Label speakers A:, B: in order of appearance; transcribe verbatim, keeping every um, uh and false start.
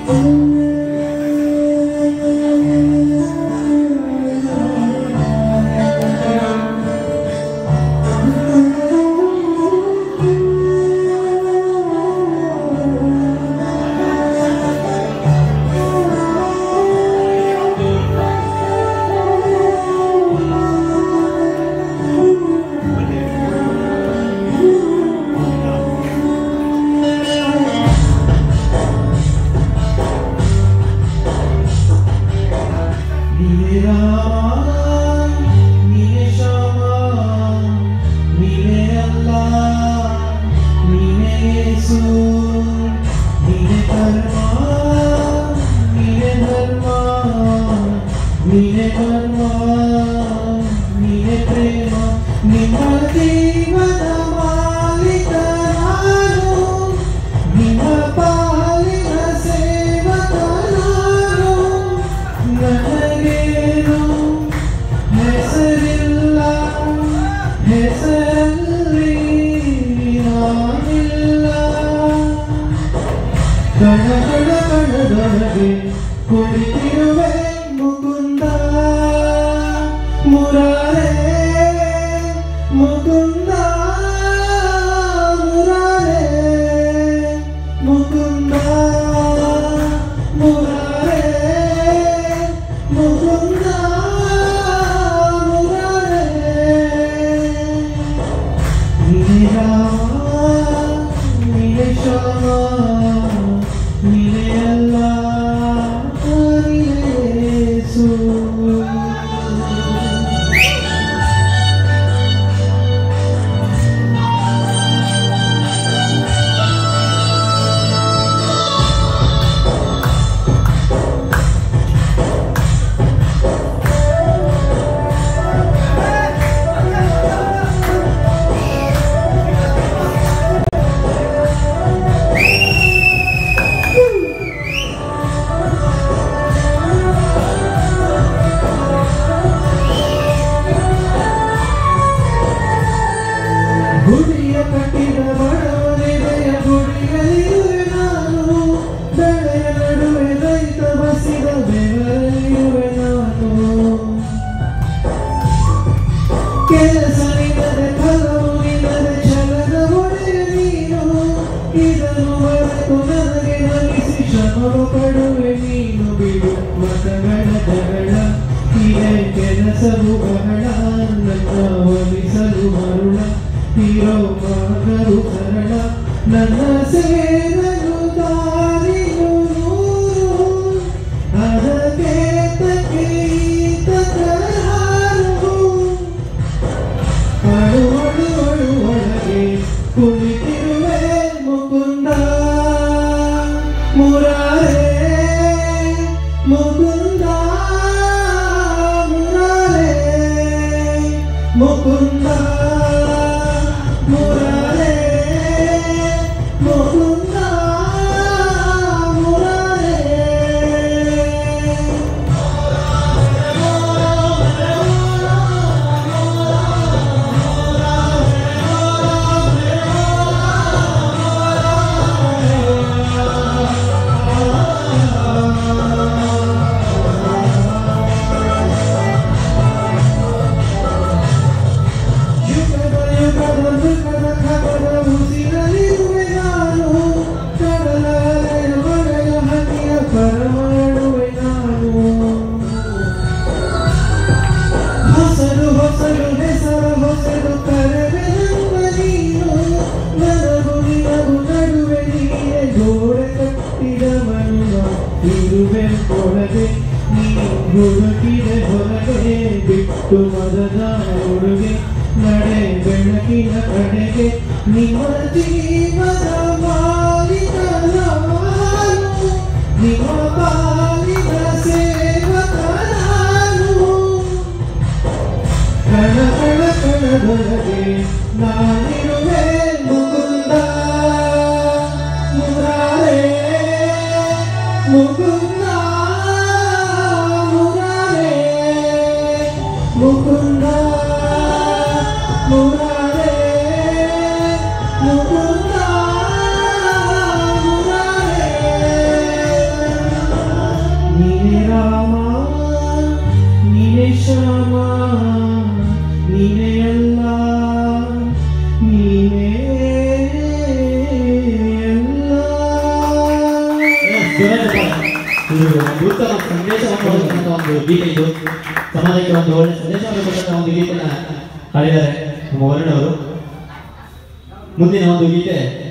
A: ಕುಳಿತಿರುವೆ ಮುಕುಂದ ಮುರಾರೇ ಮುಕುಂದ ಮುರಾರೇ ಮುಕುಂದ ಮುರಾರೇ ಮುಕುಂದ ಮುರಾರೇ ನೀನೇ ರಾಮ ನೀನೇ ಶ್ಯಾಮ ನೀನೇ ಅಲ್ಲ ಗುಡಿಯ ಕಟ್ಟಿದ ಬಡವನೆಡೆಯ ಗುಡಿಯಲ್ಲಿರುವೆ ನಾನು ಬೆಳೆಯ ನಡುವೆ ರೈತ ಬಸಿದ ಬೆವರಲ್ಲಿರುವೆ ನಾನು ಕೆಲಸ ನಿಲ್ಲದೆ ಫಲವು ನಿಲ್ಲದೆ ಛಲದ ಒಡೆಯ ನೀನು ಇದನ್ನು ಬರೆದು ನನಗೆ ನಗಿಸಿ ಶ್ರಮವ ಪಡುವೆ ನೀನು ಬಿಡು ಮತಗಳ ಜಗಳ ಇದೇ ಕೆಲಸವು ಬಹಳ ನನ್ನ ಒಲಿಸಲು ಮರುಳ ಹೀರೋ ಮಗರು ಸರಳ ನನ್ನ ಸೇರಲು ದಾರಿಯು ನೂರು ಅದಕ್ಕೆ ತಕ್ಕೆ ತಕರಾರು ಅಳು ಅಳು ಅಳು ಒಳಗೆ ಕುಳಿತಿರುವೆ ಮುಕುಂದ ಮುರಾರೇ ಮುಕುಂದ ಮುರಾರೇ ಮುಕುಂದ ಮುರಾರೇ ಮುಕುಂದ ಮುರಾರೇ ಹೊಸದು ಹೊಸದು ಹೆಸರು ಹೊಸದು ಕರವೆ ನಮ್ಮ ನೀನು ನನಗೂ ನಿನಗೂ ನಡುವೆ ನೀನೆ ಗೋಡೆ ಕಟ್ಟಿದವನು ಇರುವೆ ಒಳಗೆ ನೀ ಹುಡುಕಿದೆ ಹೊರಗೆ ಬಿಟ್ಟು ಮದದ ಹುಡುಗೆ ನಡೆ ಬೆಳಕಿನ ಕಡೆಗೆ ನಿಮ್ಮ ಜೀವದ ಮಾಲಿಕ ನಾನು ನಿಮ್ಮ ಪಾಲಿನ ಸೇವಕ ನಾನು ಕಣ ಕಣ ಕಣದೊಳಗೆ ನಾನಿರುವೆ ಮುಕುಂದ ಮುರಾರೇ ಮುಕುಂದ ಮುರಾರೇ ಮುಕುಂದ ಮುರಾರೇ ಮುಕುಂದ ಶ್ಯಾಮ ನೀನೇ ಅಲ್ಲ ನೀನೇ ಅಲ್ಲ.
B: ಉತ್ತಮ ಸಂದೇಶವನ್ನು ಕೊಡುವಂತಹ ಒಂದು ಗೀತೆ ಇದು. ಸಮಾಜಕ್ಕೆ ಒಂದು ಒಳ್ಳೆ ಸಂದೇಶವನ್ನು ಕೊಡುವಂತಹ ಒಂದು ಗೀತೆನ ಹಾಡಿದ್ದಾರೆ ನಮ್ಮ ವರ್ಣವರು. ಮುಂದಿನ ಒಂದು ಗೀತೆ